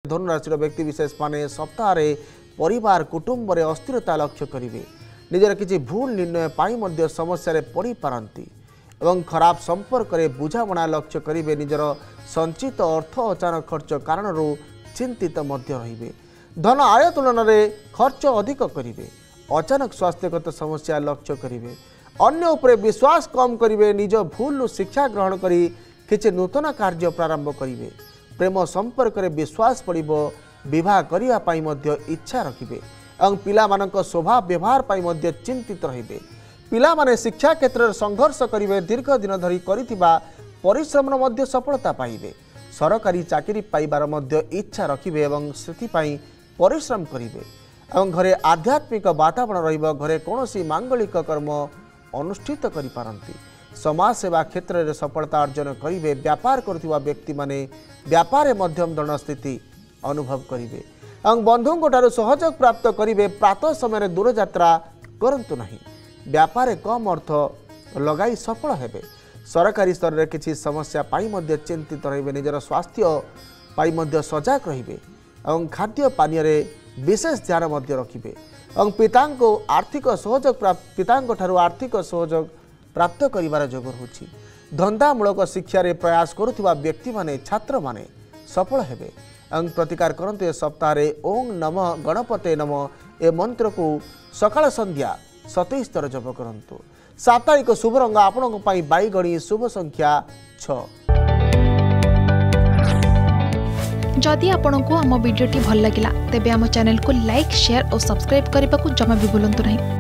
धनुराशि व्यक्ति विशेष माने सप्ताह परिवार कुटुंब रे अस्थिरता लक्ष्य करेंगे। निजर किसी भूल निर्णय पाई मध्य समस्या रे पड़ी पारंती एवं खराब संपर्क रे बुझामणा लक्ष्य करेंगे। निजर संचित अर्थ अचानक खर्च कारण चिंतित मध्य रहिबे। धन आय तुलन में खर्च अधिक करेंगे। अचानक स्वास्थ्यगत समस्या लक्ष्य करेंगे। अन्य उपरे विश्वास कम करेंगे। निज भूल शिक्षा ग्रहण करी किसी नूतन कार्य प्रारंभ करेंगे। प्रेम संपर्क रे विश्वास पड़िबो। विवाह करिया पाई मध्य इच्छा रखिबे एवं पिला मानक स्वभाव व्यवहार पाई मध्य चिंतित रहिबे। पिला माने शिक्षा क्षेत्र में संघर्ष करेंगे। दीर्घ दिन धरी करिथिबा परिश्रम मध्य सफलता पाइबे। सरकारी चाकरी पाइबार मध्य इच्छा रखिबे एवं सेथिपाई परिश्रम करेंगे। एवं घरे आध्यात्मिक वातावरण रहिबो। घरे कौनसी मांगलिक कर्म अनुष्ठित करि पारंती। समाज सेवा क्षेत्र में सफलता अर्जन करेंगे। व्यापार करुवा व्यक्ति माने व्यापार मध्यम धन स्थिति अनुभव करेंगे एवं बंधुओं सहयोग प्राप्त करेंगे। प्रातः समय दूर यात्रा करंतु नहीं। व्यापार कम अर्थ लगाई सफल हेबे। सरकारी स्तर में किसी समस्या पाई मध्य चिंतित रहिबे। निजर स्वास्थ्य पाई मध्य सजग रहिबे एवं खाद्य पानीय रे विशेष ध्यान मध्य रखिबे एवं पिता आर्थिक सहयोग आर्थिक सहयोग प्राप्त करिवार जोग होछि। धंदामूलक शिक्षा रे प्रयास करुथिबा व्यक्ति माने छात्र माने सफल हेबे एवं प्रतिकार करंतु। ए सप्ताह रे ओं नमः गणपते नमः ए मंत्र को सकाळ संध्या 27 थर जप करंतु। साप्ताहिक शुभ रंग आपनको पाई बाईगणी। शुभ संख्या 6। जदि आपंक आम भिडी भल लगा तेब आम चैनल को लाइक शेयर और सब्सक्राइब करने को जमा भी भूलु नहीं।